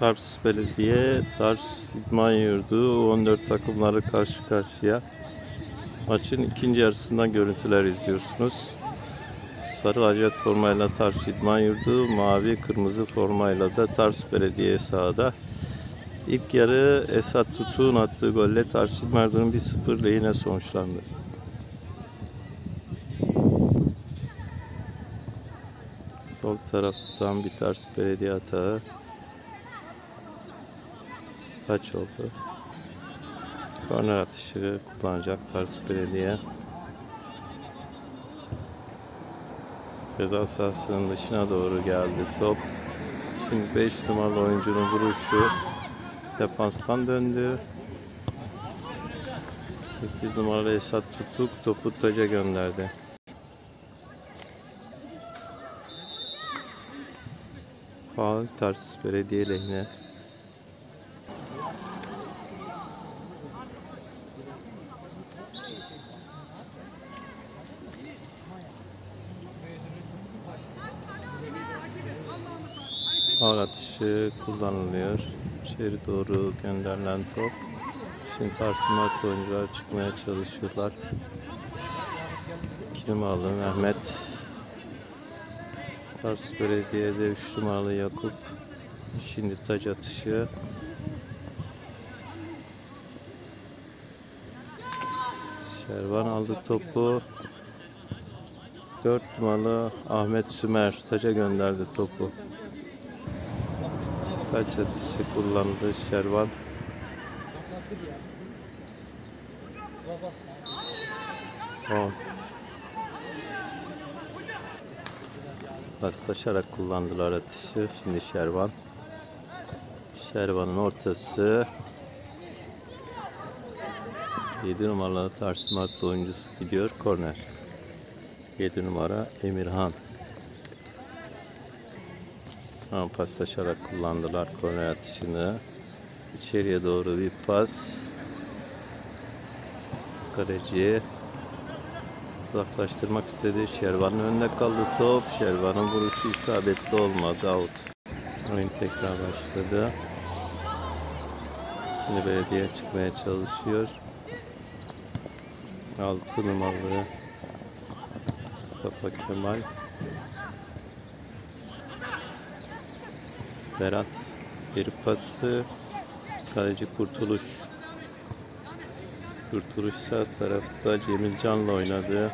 Tarsus Belediye, Tarsus İdman Yurdu 14 takımları karşı karşıya. Maçın ikinci yarısından görüntüler izliyorsunuz. Sarı lacivert formayla Tarsus İdman Yurdu, mavi kırmızı formayla da Tarsus Belediye sahada. İlk yarı Esat Tutuk'un attığı golle Tarsus İdman Yurdu'nun 1-0 lehine sonuçlandı. Sol taraftan bir Tarsus Belediye atağı. Taç oldu. Korner atışı kullanacak Tarsus Belediye. Ceza sahasının dışına doğru geldi top. Şimdi 5 numaralı oyuncunun vuruşu defanstan döndü. 8 numaralı Esat Tutuk topu taca gönderdi. Faul Tarsus Belediye lehine. Faul atışı kullanılıyor. İçeri doğru gönderilen top. Şimdi Tarsus Mart oyuncular çıkmaya çalışıyorlar. 2 numaralı Mehmet. Tarsus Belediye'de 3 numaralı Yakup. Şimdi taç atışı. Şervan aldı topu. 4 numaralı Ahmet Sümer taca gönderdi topu. Taç atışı kullandı Şervan. Paslaşarak kullandılar atışı. Şimdi Şervan. Şervan'ın ortası. 7 numaralı Tarsus Mart oyuncusu gidiyor. Korner. 7 numara Emirhan. Paslaşarak kullandılar korner atışını. İçeriye doğru bir pas. Kaleciye uzaklaştırmak istedi. Şervan'ın önünde kaldı top. Şervan'ın vuruşu isabetli olmadı. Out. Oyun tekrar başladı. Şimdi belediye çıkmaya çalışıyor. 6 numaralı Mustafa Kemal. Berat geri pası. Kaleci Kurtuluş. Kurtuluş sağ tarafta Cemil Can'la oynadı.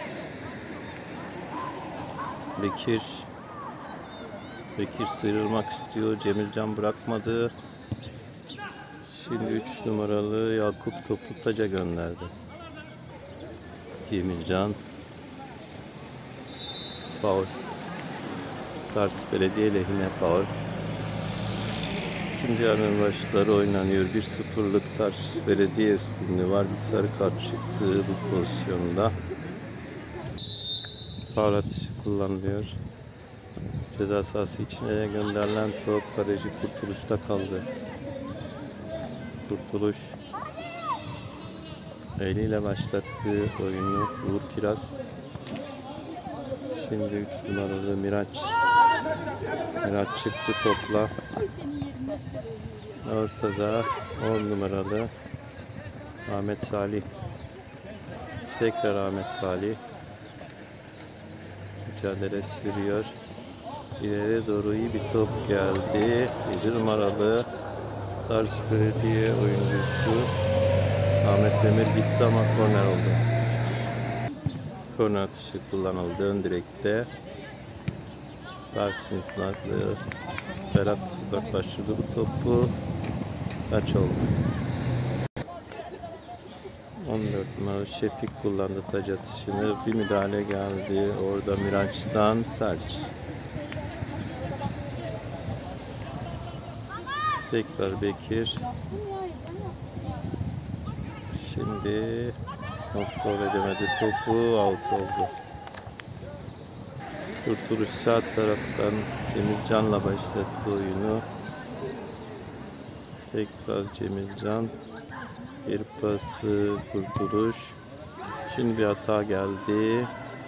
Bekir sıyrılmak istiyor. Cemil Can bırakmadı. Şimdi 3 numaralı Yakup topu taca gönderdi. Cemil Can. Faul. Tarsus Belediye lehine faul. İkinci yarının başları oynanıyor. 1-0'lık Tarsus Belediye üstünlüğü var. Bir sarı kart çıktı bu pozisyonda. Faul atışı kullanılıyor. Ceza sahası içine gönderilen top kaleci Kurtuluş'ta kaldı. Kurtuluş eliyle başlattığı oyunu Uğur Kiraz. Şimdi 3 numaralı Miraç çıktı topla. Ortada 10 numaralı Ahmet Salih. Tekrar Ahmet Salih. Mücadele sürüyor. İleri doğru iyi bir top geldi. 7 numaralı Tarsus Belediye oyuncusu Ahmet Demir gitti ama korner oldu. Korner atışı kullanıldı ön direkte. Tarsus'un Berat uzaklaştırdı bu topu. Taç oldu. 14 numaralı Şefik kullandı taç atışını. Bir müdahale geldi. Orada Miraç'tan taç. Tekrar Bekir. Şimdi kontrol edemedi topu. Out oldu. Kurtuluş sağ taraftan Cemil Can'la başlattı oyunu. Tekrar Cemil Can. Bir pası Kurtuluş. Şimdi bir hata geldi.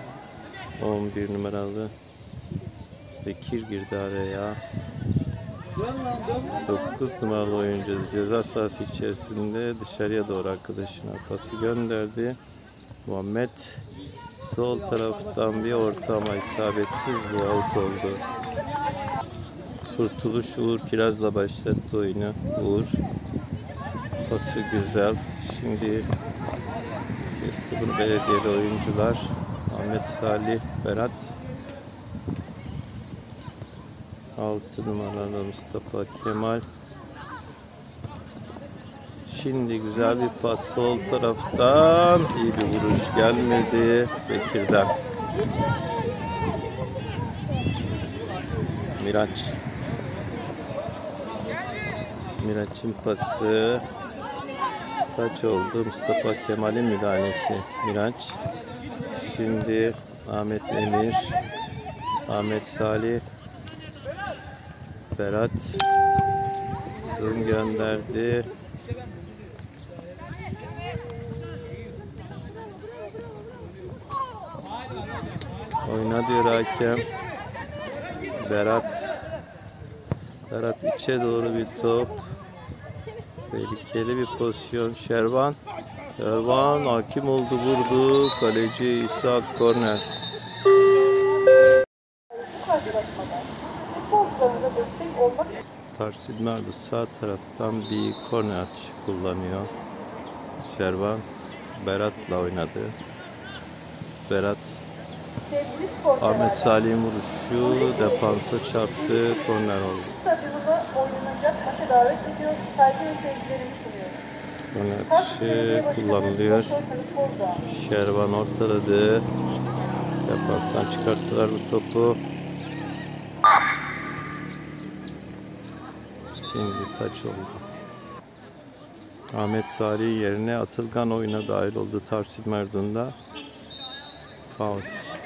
11 numaralı Bekir girdi araya. 9 numaralı oyuncu ceza sahası içerisinde dışarıya doğru arkadaşına pası gönderdi. Muhammed sol taraftan bir orta ama isabetsiz bir out oldu. Kurtuluş Uğur Kiraz'la başlattı oyunu. Uğur pası güzel. Şimdi kesti bunu belediyeli oyuncular. Ahmet Salih, Berat. 6 numaralı Mustafa Kemal. Şimdi güzel bir pas sol taraftan. İyi bir vuruş gelmedi Bekir'den. Miraç'ın pası. Taç oldu. Mustafa Kemal'in müdahalesi. Miraç. Şimdi Ahmet Emir. Ahmet Salih. Berat. Zoom gönderdi. Oyna diyor hakem. Berat içe doğru bir top. Tehlikeli bir pozisyon. Şervan hakim oldu, vurdu. Kaleci İshak, korner. Tarsil Merdu sağ taraftan bir korner atışı kullanıyor. Şervan Berat'la oynadı. Berat Ahmet Salih'in vuruşu defansa çarptı, korner oldu. Korner atışı kullanılıyor. Şervan ortaladı. Defanstan çıkarttılar bu topu. Şimdi taç oldu. Ahmet Salih yerine Atılgan oyuna dahil oldu. Tarsil Merdun'da faul.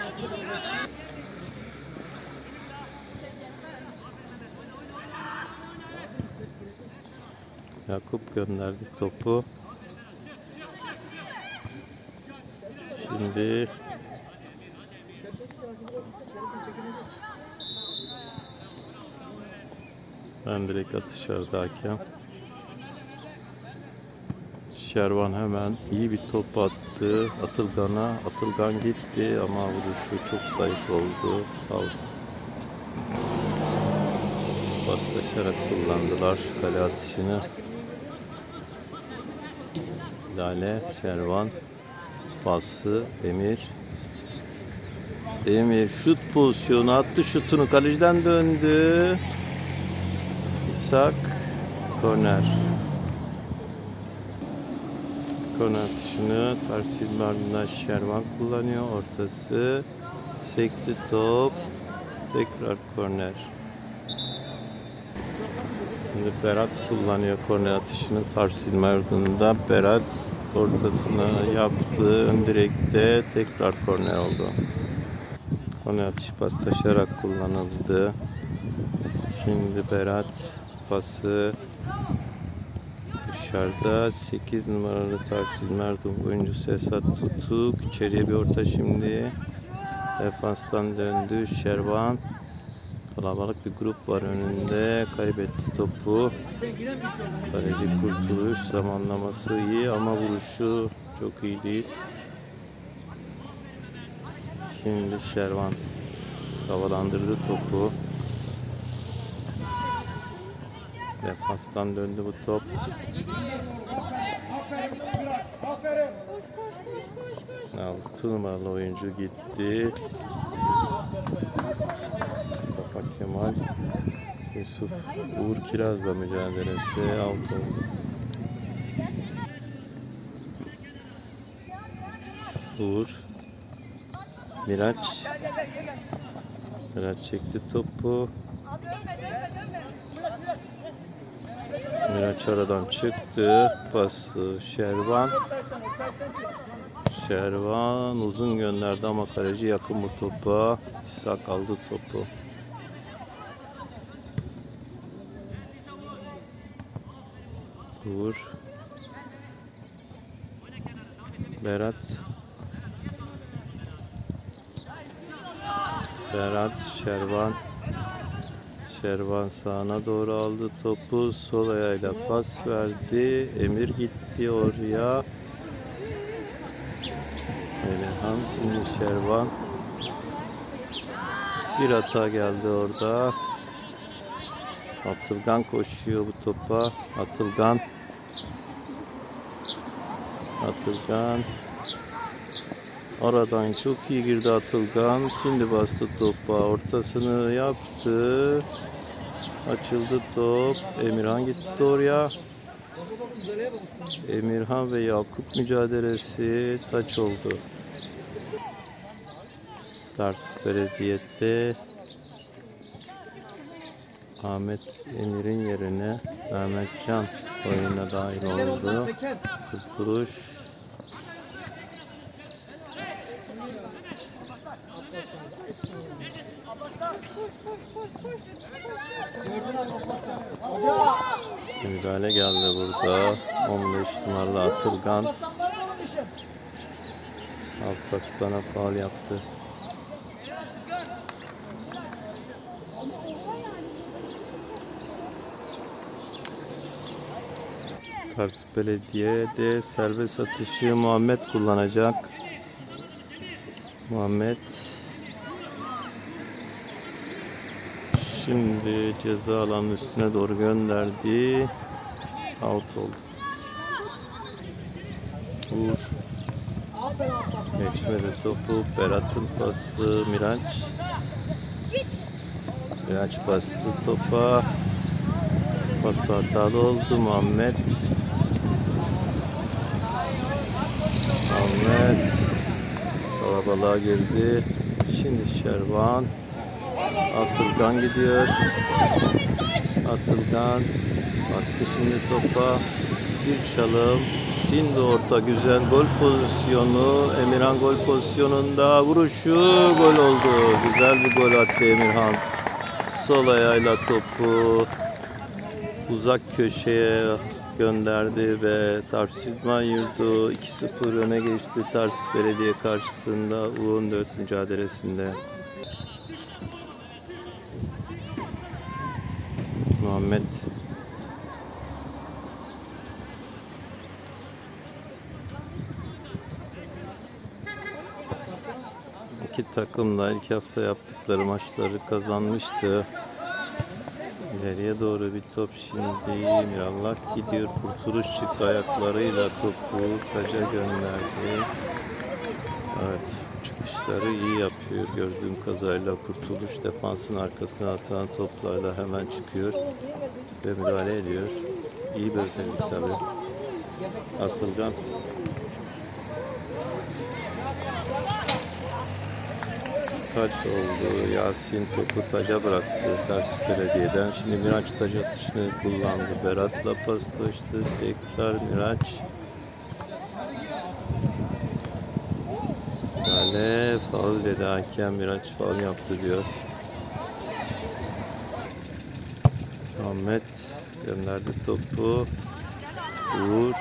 Yakup gönderdi topu. Şimdi direkt atış vardı hakem. Şervan hemen iyi bir top attı Atılgan'a. Atılgan gitti ama vuruşu çok zayıf oldu. Out. Paslaşarak kullandılar kale atışını. Lale, Şervan pası, Emir şut pozisyonu attı, şutunu kaleciden döndü. İshak, korner atışını Tarsil Merdun'dan Şervan kullanıyor. Ortası sekti top, tekrar korner. Şimdi Berat kullanıyor korner atışını Tarsil Merdun'da. Berat ortasına yaptı, ön direkte tekrar korner oldu. Korner atışı paslaşarak kullanıldı. Şimdi Berat pası dışarıda. 8 numaralı Tarsil Merdun oyuncusu Esat Tutuk. İçeriye bir orta şimdi. Defanstan döndü Şervan. Kalabalık bir grup var önünde. Kaybetti topu. Kaleci Kurtuluş. Zamanlaması iyi ama vuruşu çok iyi değil. Şimdi Şervan havalandırdı topu. Defanstan döndü bu top. Altı numaralı oyuncu gitti. Mustafa Kemal, Yusuf Uğur Kiraz'la mücadelesi aldı. Uğur, Miraç çekti topu. Miraç aradan çıktı. Pası Şervan uzun gönderdi ama kaleci yakın bu topa. İshak aldı topu. Uğur, Berat, Şervan sağına doğru aldı topu. Sol ayağıyla pas verdi. Emir gitti oraya. Emirhan, şimdi Şervan. Bir hata geldi orada. Atılgan koşuyor bu topa. Atılgan. Aradan çok iyi girdi Atılgan. Şimdi bastı topa. Ortasını yaptı. Açıldı top. Emirhan gitti oraya. Emirhan ve Yakup mücadelesi taç oldu. Tarsus Belediye'de Ahmet Emir'in yerine Mehmet Can oyuna dahil oldu. Kurtuluş. Müdahale geldi burada. 15 numaralı Atılgan. Alparslan'a faul yaptı. Tarsus Belediye'de serbest atışı Muhammed kullanacak. Muhammed şimdi ceza alanının üstüne doğru gönderdi. Out oldu. Uğur geçmedi topu. Berat'ın pası Miraç. Miraç bastı topa. Pas hatalı oldu. Muhammed kalabalığa girdi. Şimdi Şervan. Atılgan gidiyor. Atılgan bastı şimdi topa. Bir çalım. Şimdi orta, güzel gol pozisyonu. Emirhan gol pozisyonunda vuruşu gol oldu. Güzel bir gol attı Emirhan. Sol ayağıyla topu uzak köşeye gönderdi ve Tarsus İdman Yurdu 2-0 öne geçti Tarsus Belediye karşısında U14 mücadelesinde. Muhammed iki takım da ilk hafta yaptıkları maçları kazanmıştı. İleriye doğru bir top şimdi. Mirallah gidiyor. Kurtuluş çıktı ayaklarıyla topu taca gönderdi. Evet, çıkışları iyi yapıyor. Gördüğüm kadarıyla Kurtuluş defansın arkasına atılan toplarla hemen çıkıyor ve müdahale ediyor. İyi bir özellik tabii. Atılgan. Taç oldu. Yasin topu taca bıraktı Tarsus Belediye'den. Şimdi Miraç taç atışını kullandı. Berat'la paslaştı. Tekrar Miraç. Yani faul dedi hakem. Miraç faul yaptı diyor. Ahmet gönderdi topu. Uğur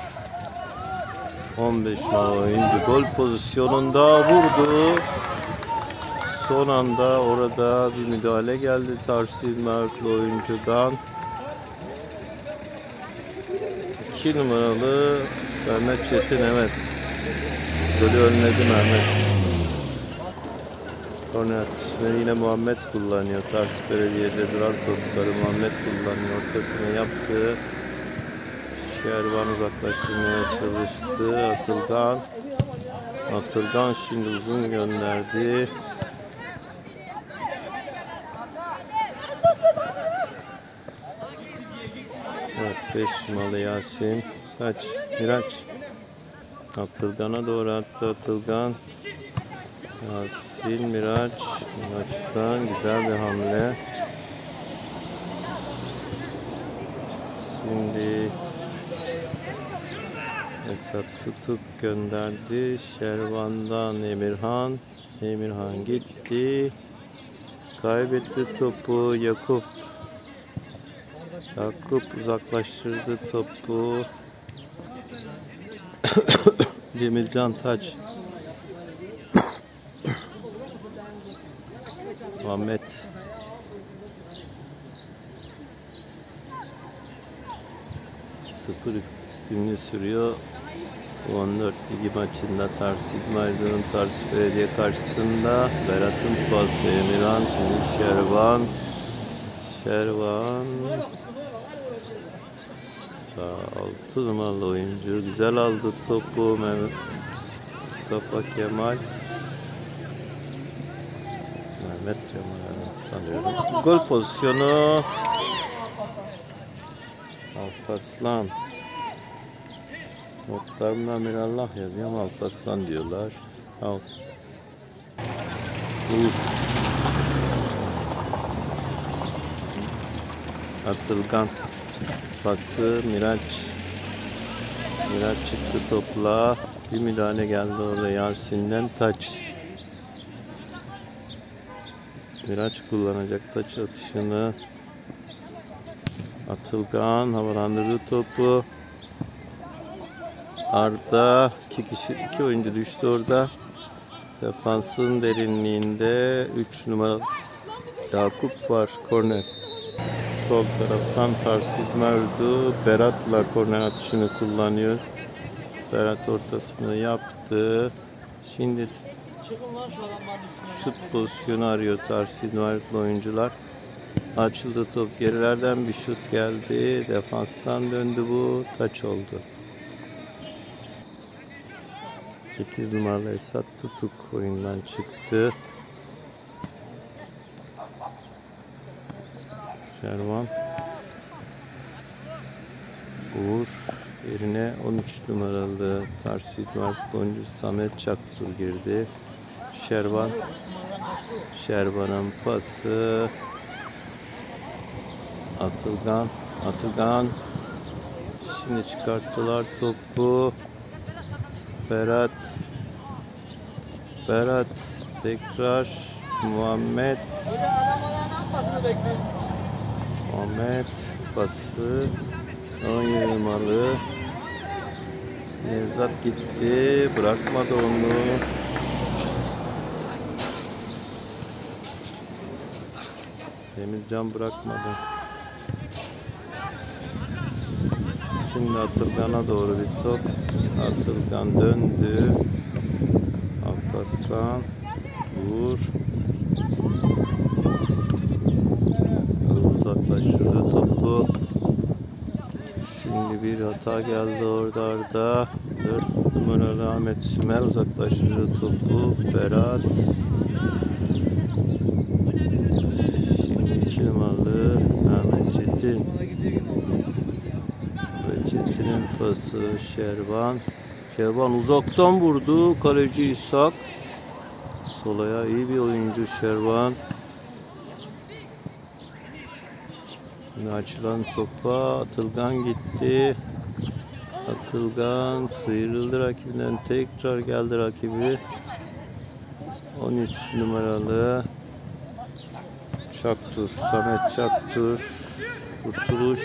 15 oyuncu gol pozisyonunda vurdu. Son anda orada bir müdahale geldi Tarsus İdmanlı oyuncudan. 2 numaralı Mehmet Çetin, evet. Golü önledi Mehmet. Korner atışını yine Muhammed kullanıyor. Tarsus Belediye'de duran topları Muhammed kullanıyor. Ortasını yaptı. Şervan uzaklaştırmaya çalıştı. Atılgan şimdi uzun gönderdi. Evet, 5 numaralı Yasin. Kaç? Miraç. Atılgan'a doğru attı Atılgan. Yasin, Miraç. Miraç'tan güzel bir hamle. Şimdi Esat tutup gönderdi. Şervan'dan Emirhan. Emirhan gitti. Kaybetti topu Yakup. Yakup uzaklaştırdı topu. Demircan Taç. Muhammed. 1-0 üstünlüğü sürüyor. 14 ligi maçında Tarsus İdman Yurdu'nun Tarsus Belediye karşısında Berat'ın pası Emirhan, şimdi Şervan da 6 numaralı oyuncu güzel aldı topu. Mustafa Kemal Mehmet Kemal sanıyorum. Gol pozisyonu Alparslan. Notlarımda Mirallah yazıyor ama Alparslan diyorlar. Out. Atılgan pası Miraç çıktı topla. Bir müdahale geldi orada Yasin'den, taç. Miraç kullanacak taç atışını. Atılgan havalandırdı topu. Arda iki oyuncu düştü orada. Defansın derinliğinde 3 numara Yakup var. Korner. Sol taraftan Tarsus İdman Yurdu Berat'la korner atışını kullanıyor. Berat ortasını yaptı. Şimdi şut pozisyonu arıyor Tarsus İdman Yurdu oyuncular. Açıldı top, gerilerden bir şut geldi. Defanstan döndü, bu taç oldu. 8 numaralı Esat Tutuk oyundan çıktı. Şervan Uğur yerine 13 numaralı Tarsus İdman oyuncusu Samet Çaktur girdi. Şervan'ın pası Atılgan şimdi çıkarttılar topu. Berat tekrar Muhammed pası 17 numaralı Nevzat gitti, bırakmadı onu. Demircan bırakmadı. Şimdi Atılgan'a doğru bir top. Atılgan döndü. Alparslan Uğur uzaklaştırdı topu. Şimdi bir hata geldi orada. 4 numaralı Ahmet Sümer uzaklaştırdı topu. Berat. Şimdi 2 numaralı Ahmet Çetin. Çetin'in pası Şervan uzaktan vurdu. Kaleci İshak. Solaya iyi bir oyuncu Şervan. Şimdi açılan topa Atılgan gitti. Atılgan sıyrıldı rakibinden, tekrar geldi rakibi. 13 numaralı Samet Çaktur. Kurtuluş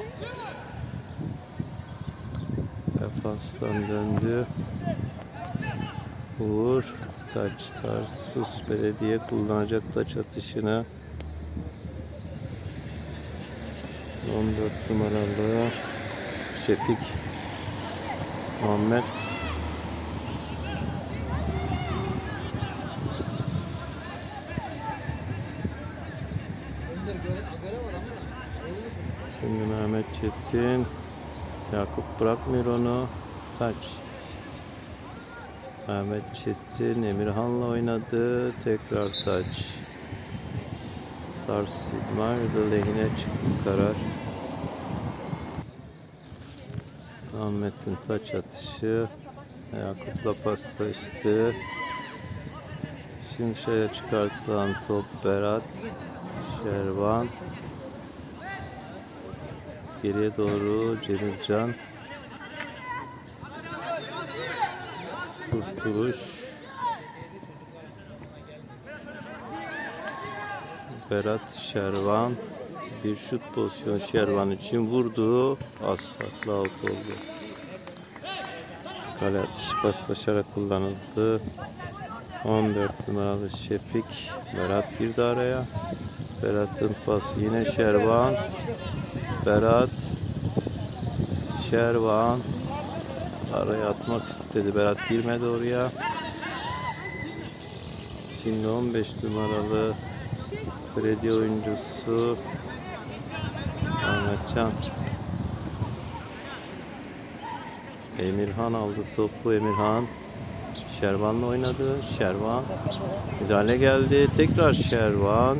defanstan döndü. Uğur taç, Tarsus Belediye kullanacak taç atışını. 14 numaralı Şefik Muhammed şimdi Mehmet Çetin, Yakup bırakmıyor onu, taç. Mehmet Çetin Emirhan'la oynadı, tekrar taç. Tarsus İdman Yurdu lehine çıktı karar. Ahmet'in taç atışı, Yakup'la paslaştı. Şimdi şeye çıkartılan top Berat, Şervan. Geriye doğru Cemilcan. Kurtuluş. Berat, Şervan. Bir şut pozisyonu Şervan için vurdu. Asfaltla out oldu. Kale atışı paslaşarak kullanıldı. 14 numaralı Şefik. Berat girdi araya. Berat'ın pası yine Şervan. Berat. Şervan araya atmak istedi. Berat girmedi oraya. Şimdi 15 numaralı Freddy oyuncusu Ahmetcan. Emirhan aldı topu. Emirhan Şervan'la oynadı. Şervan müdahale geldi. Tekrar Şervan.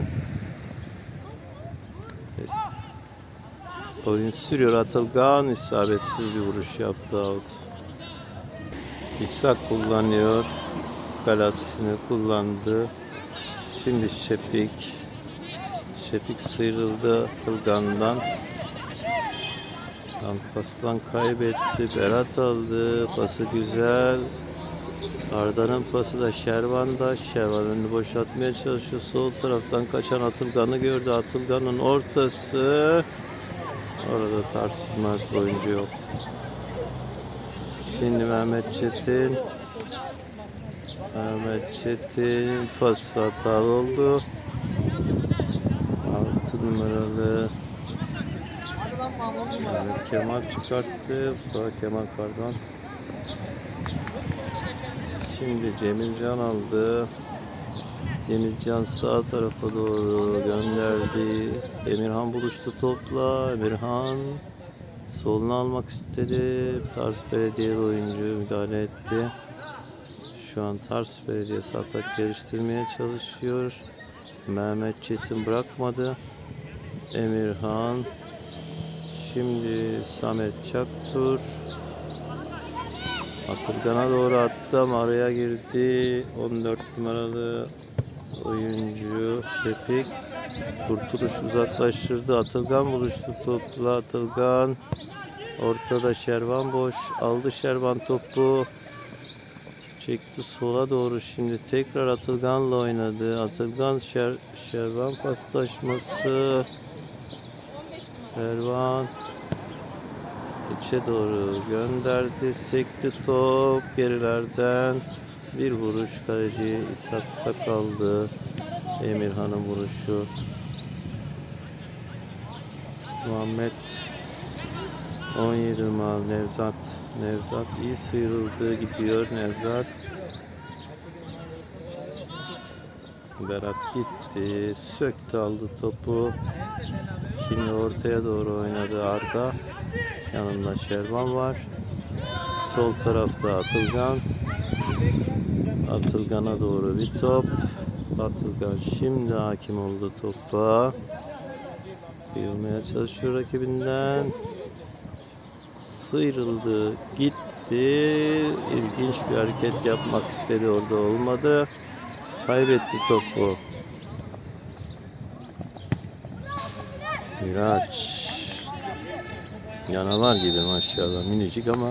Oyun sürüyor. Atılgan isabetsiz bir vuruş yaptı. Out. İshak kullanıyor. Galatini kullandı. Şimdi Şefik. Şefik sıyrıldı Atılgan'dan. Pastan kaybetti. Berat aldı. Pası güzel. Arda'nın pası da Şervan'da. Şervan önünü boşaltmaya çalışıyor. Sol taraftan kaçan Atılgan'ı gördü. Atılgan'ın ortası. Orada tartışma oyuncu yok. Şimdi Mehmet Çetin. Mehmet Çetin pas hatalı oldu. 6 numaralı Mehmet Kemal çıkarttı. Mustafa Kemal pardon. Şimdi Cemilcan aldı. Cemilcan sağ tarafa doğru gönderdi. Emirhan buluştu topla. Emirhan solunu almak istedi. Tarsus Belediyeli oyuncu müdahale etti. Şu an Tarsus Belediyesi atak geliştirmeye çalışıyor. Mehmet Çetin bırakmadı. Emirhan. Şimdi Samet Çaktur. Atılgan'a doğru attı ama araya girdi. 14 numaralı oyuncu Şefik. Kurtuluş uzaklaştırdı. Atılgan buluştu topla. Atılgan. Ortada Şervan boş. Aldı Şervan topu. Çekti sola doğru. Şimdi tekrar Atılgan'la oynadı. Atılgan Şervan paslaşması. Şervan içe doğru gönderdi. Sekti top gerilerden. Bir vuruş kaleci İshak'ta kaldı. Emirhan'ın vuruşu. Muhammed 17 numaralı Nevzat. Nevzat iyi sıyrıldı. Gidiyor Nevzat. Berat gitti. Söktü aldı topu. Şimdi ortaya doğru oynadı Arda. Yanında Şervan var. Sol tarafta Atılgan. Atılgan'a doğru bir top. Atılgan şimdi hakim oldu topa. Kıyılmaya çalışıyor rakibinden. Sıyrıldı. Gitti. İlginç bir hareket yapmak istedi. Orada olmadı. Kaybetti topu. Miraç. Canavar gibi maşallah. Minicik ama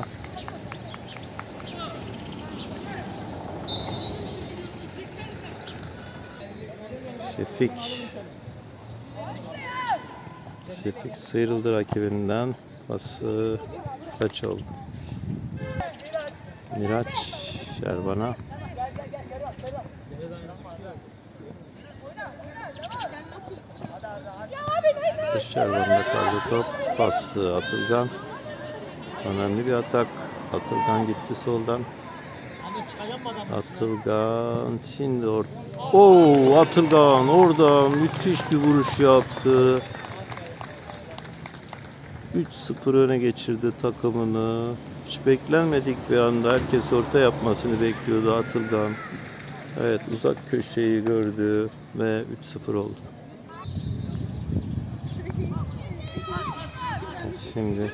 Şefik sıyrıldı rakibinden. Pası kaç oldu? Miraç Şervan'a. Şervan'da kaldı top. Pası Atılgan. Önemli bir atak. Atılgan gitti soldan. Atılgan şimdi Atılgan orada müthiş bir vuruş yaptı. 3-0 öne geçirdi takımını. Hiç beklenmedik bir anda. Herkes orta yapmasını bekliyordu Atılgan. Evet, uzak köşeyi gördü ve 3-0 oldu. Şimdi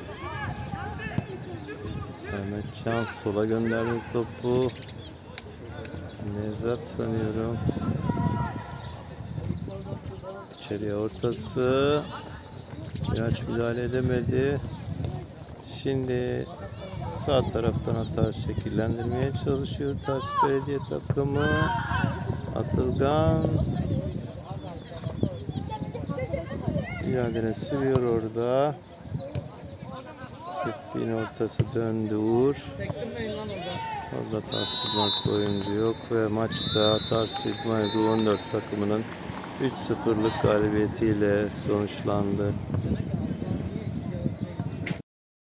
Mehmetcan sola gönderdi topu. Nevzat sanıyorum. İçeriye ortası. Miraç müdahale edemedi. Şimdi sağ taraftan hata şekillendirmeye çalışıyor Tarsus Belediye takımı. Atılgan mücadele sürüyor orada. Şeffi'nin ortası döndü Uğur. Orada Tarsus İdman oyuncu yok ve maçta Tarsus İdman 14 takımının 3-0'lık galibiyetiyle sonuçlandı.